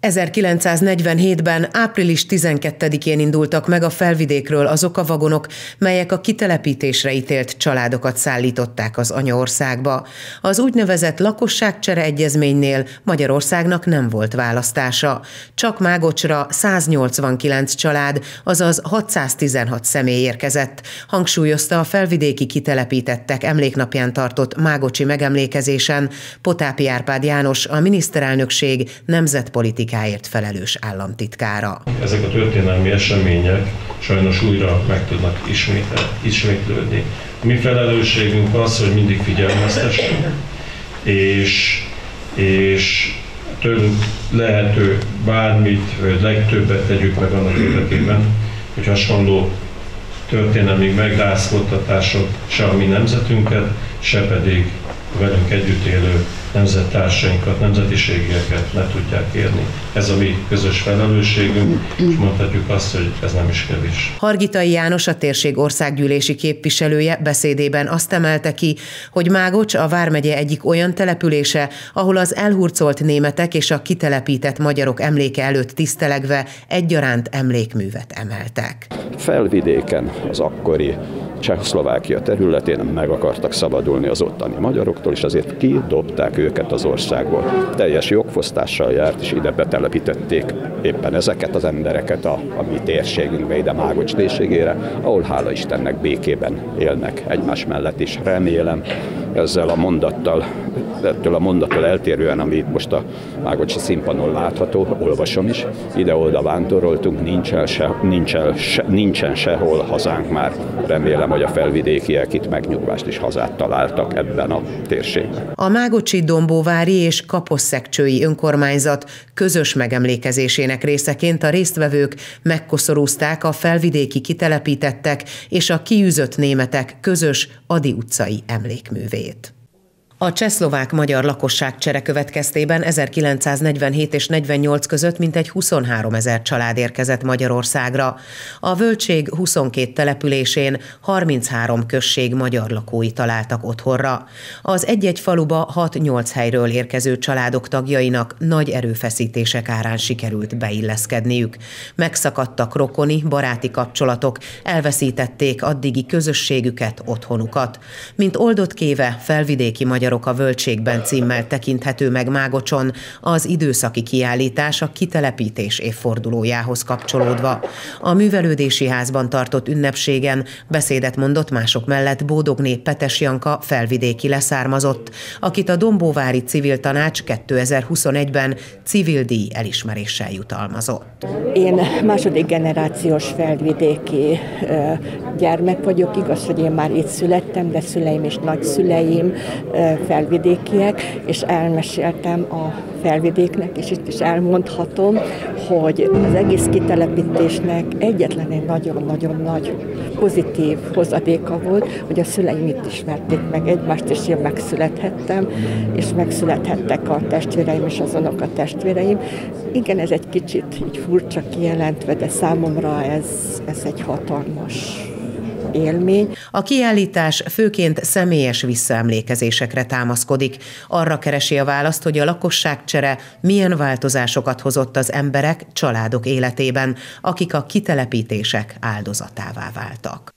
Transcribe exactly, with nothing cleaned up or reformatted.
ezerkilencszáznegyvenhétben április tizenkettedikén indultak meg a felvidékről azok a vagonok, melyek a kitelepítésre ítélt családokat szállították az anyaországba. Az úgynevezett lakosságcsere egyezménynél Magyarországnak nem volt választása. Csak Mágocsra száznyolcvankilenc család, azaz hatszáztizenhat személy érkezett, hangsúlyozta a felvidéki kitelepítettek emléknapján tartott mágocsi megemlékezésen Potápi Árpád János, a miniszterelnökség nemzetpolitikai felelős államtitkára. Ezek a történelmi események sajnos újra meg tudnak ismétlődni. A mi felelősségünk az, hogy mindig figyelmeztessünk, és, és tőlünk lehető bármit, vagy legtöbbet tegyük meg annak érdekében, hogy hasonló történelmi megrázkódtatások se a mi nemzetünket, se pedig velünk együtt élő nemzettársainkat, nemzetiségeket ne tudják érni. Ez a mi közös felelősségünk, és mondhatjuk azt, hogy ez nem is kevés. Hargitai János, a térség országgyűlési képviselője beszédében azt emelte ki, hogy Mágocs a vármegye egyik olyan települése, ahol az elhurcolt németek és a kitelepített magyarok emléke előtt tisztelegve egyaránt emlékművet emeltek. Felvidéken az akkori Csehszlovákia területén meg akartak szabadulni az ottani magyaroktól, és azért kidobták őket az országból. Teljes jogfosztással járt, és ide betelepítették éppen ezeket az embereket a, a mi térségünkbe, ide Mágocs térségére, ahol hála Istennek békében élnek egymás mellett is. Remélem, ezzel a mondattal, ettől a mondattól eltérően, ami most a mágocsi színpadon látható, olvasom is, ide-oda vándoroltunk, nincsen, se, nincsen, se, nincsen sehol hazánk már. Remélem, hogy a felvidékiek itt megnyugvást és hazát találtak ebben a térségben. A mágocsi dombóvári és kaposszegcsői önkormányzat közös megemlékezésének részeként a résztvevők megkoszorúzták a felvidéki kitelepítettek és a kiűzött németek közös Ady utcai emlékművét. A csehszlovák-magyar lakosságcsere következtében ezerkilencszáznegyvenhét és negyvennyolc között mintegy huszonháromezer család érkezett Magyarországra. A völgység huszonkét településén harminchárom község magyar lakói találtak otthonra. Az egy-egy faluba hat-nyolc helyről érkező családok tagjainak nagy erőfeszítések árán sikerült beilleszkedniük. Megszakadtak rokoni, baráti kapcsolatok, elveszítették addigi közösségüket, otthonukat. Mint oldott kéve felvidéki magyar Magyarok a völgységben címmel tekinthető meg Mágocson az időszaki kiállítás a kitelepítés évfordulójához kapcsolódva. A művelődési házban tartott ünnepségen beszédet mondott mások mellett Bódogné Petes Janka felvidéki leszármazott, akit a Dombóvári Civil Tanács kétezer-huszonegyben civil díj elismeréssel jutalmazott. Én második generációs felvidéki gyermek vagyok, igaz, hogy én már itt születtem, de szüleim és nagyszüleim felvidékiek, és elmeséltem a felvidéknek, és itt is elmondhatom, hogy az egész kitelepítésnek egyetlen egy nagyon-nagyon nagy pozitív hozadéka volt, hogy a szüleim itt ismerték meg egymást, és én megszülethettem, és megszülethettek a testvéreim és azonok a testvéreim. Igen, ez egy kicsit így furcsa kijelentve, de számomra ez, ez egy hatalmas élmény. A kiállítás főként személyes visszaemlékezésekre támaszkodik. Arra keresi a választ, hogy a lakosságcsere milyen változásokat hozott az emberek, családok életében, akik a kitelepítések áldozatává váltak.